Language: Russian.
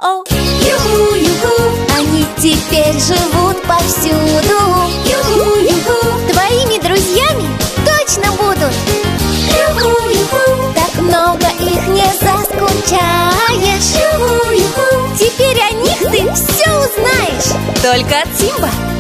О-о-о. Юху-юху, они теперь живут повсюду. Юху-юху, Твоими друзьями точно будут. юху-юху, Так много их не заскучаешь. юху-юху. Теперь о них ты все узнаешь только от Симба.